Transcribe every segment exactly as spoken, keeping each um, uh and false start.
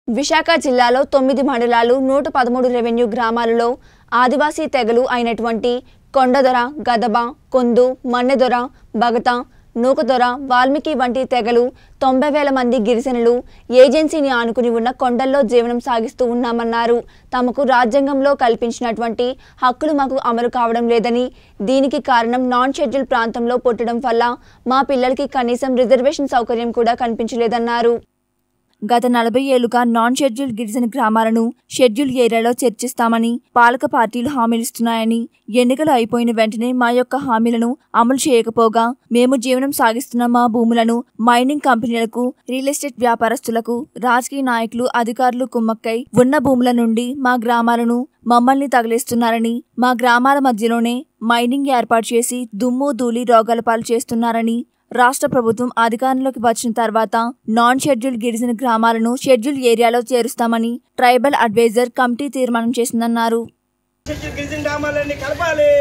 విశాఖ జిల్లాలో తొమ్మిది మండలాలు నూట పదమూడు రెవెన్యూ గ్రామాలలో ఆదివాసీ తెగలు అయినటువంటి కొండదొర, గదబ, కొందు, మన్నెదొర, బగత, నూకదొర, వాల్మీకి వంటి తెగలు తొంభై వేల మంది గిరిజనులు ఏజెన్సీని ఆనుకుని ఉన్న కొండల్లో జీవనం సాగిస్తూ ఉన్నామన్నారు. తమకు రాజ్యాంగంలో కల్పించినటువంటి హక్కులు మాకు అమలు కావడం లేదని, దీనికి కారణం నాన్ షెడ్యూల్ ప్రాంతంలో పుట్టడం వల్ల మా పిల్లలకి కనీసం రిజర్వేషన్ సౌకర్యం కూడా కనిపించలేదన్నారు. గత నలభై ఏళ్లుగా నాన్ షెడ్యూల్ గిరిజన గ్రామాలను షెడ్యూల్ ఏరియాలో చర్చిస్తామని పాలక పార్టీలు హామీలిస్తున్నాయని, ఎన్నికలు అయిపోయిన వెంటనే మా యొక్క హామీలను అమలు చేయకపోగా మేము జీవనం సాగిస్తున్న మా భూములను మైనింగ్ కంపెనీలకు, రియల్ ఎస్టేట్ వ్యాపారస్తులకు, రాజకీయ నాయకులు, అధికారులు కుమ్మక్కై ఉన్న భూముల నుండి మా గ్రామాలను మమ్మల్ని తగిలేస్తున్నారని, మా గ్రామాల మధ్యలోనే మైనింగ్ ఏర్పాటు చేసి దుమ్ము ధూళి రోగాల పాలు చేస్తున్నారని, రాష్ట్ర ప్రభుత్వం అధికారంలోకి వచ్చిన తర్వాత నాన్ షెడ్యూల్ గిరిజన గ్రామాలను షెడ్యూల్ ఏరియాలో చేరుస్తామని ట్రైబల్ అడ్వైజర్ కమిటీ తీర్మానం చేసిందన్నారు. గిరిజన గ్రామాలన్నీ కలపాలి.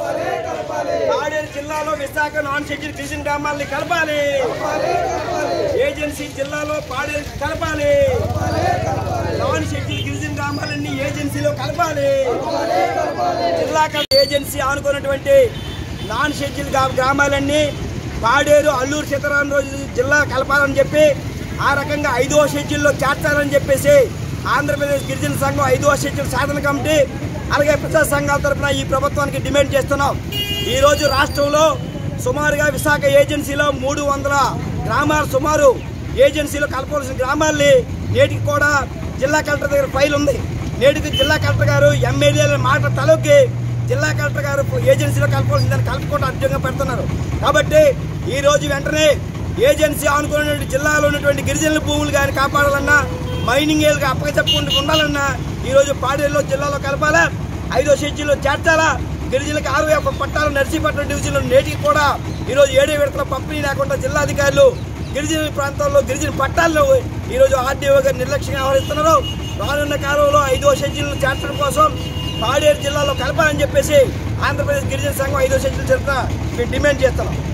పాడేరు జిల్లాలో విశాఖ నాన్ షెడ్యూల్ గిరిజన గ్రామాలని కలపాలి. ఏజెన్సీ జిల్లాలో పాడేరు కలపాలి. నాన్ షెడ్యూల్ గిరిజన గ్రామాలన్నీ ఏజెన్సీలో కలపాలి. జిల్లా ఏజెన్సీ ఆనుకున్నటువంటి నాన్ షెడ్యూల్ గ్రామాలన్నీ పాడేరు, అల్లూరు సీతారామరాజు జిల్లా కలపాలని చెప్పి ఆ రకంగా ఐదవ షెడ్యూల్లో చేర్చాలని చెప్పేసి ఆంధ్రప్రదేశ్ గిరిజన సంఘం ఐదవ షెడ్యూల్ సాధన కమిటీ అలాగే ప్రజా సంఘాల తరఫున ఈ ప్రభుత్వానికి డిమాండ్ చేస్తున్నాం. ఈరోజు రాష్ట్రంలో సుమారుగా విశాఖ ఏజెన్సీలో మూడు వందల గ్రామాలు సుమారు ఏజెన్సీలో కలపవలసిన గ్రామాల్ని నేటికి కూడా జిల్లా కలెక్టర్ దగ్గర ఫైల్ ఉంది. నేటికి జిల్లా కలెక్టర్ గారు ఎమ్మెల్యేల మాట తలొక్కి జిల్లా కలెక్టర్ గారు ఏజెన్సీలో కలపవలసిన దాన్ని కలుపుకోవడం అడ్డంగా పెడుతున్నారు. కాబట్టి ఈ రోజు వెంటనే ఏజెన్సీ ఆనుకున్నటువంటి జిల్లాలో ఉన్నటువంటి గిరిజనుల భూములు కానీ కాపాడాలన్నా, మైనింగ్ ఏళ్ళకి అప్పగచెప్పకుండా ఉండాలన్నా ఈరోజు పాడేరులో జిల్లాలో కలపాలా, ఐదో షెడ్యూల్లో చేర్చాలా. గిరిజనులకు ఆరు వేల పట్టాలు నర్సీపట్నం డివిజన్లో నేటికి కూడా ఈరోజు ఏడే విడతల పంపిణీ లేకుండా జిల్లాధికారులు గిరిజన ప్రాంతాల్లో గిరిజన పట్టాలను ఈరోజు ఆర్డీఓ గారు నిర్లక్ష్యంగా వ్యవహరిస్తున్నారు. రానున్న కాలంలో ఐదో షెడ్యూల్ను చేర్చడం కోసం పాడేరు జిల్లాలో కలపాలని చెప్పేసి ఆంధ్రప్రదేశ్ గిరిజన సంఘం ఐదో షెడ్యూల్ చేత మేము డిమాండ్ చేస్తున్నాం.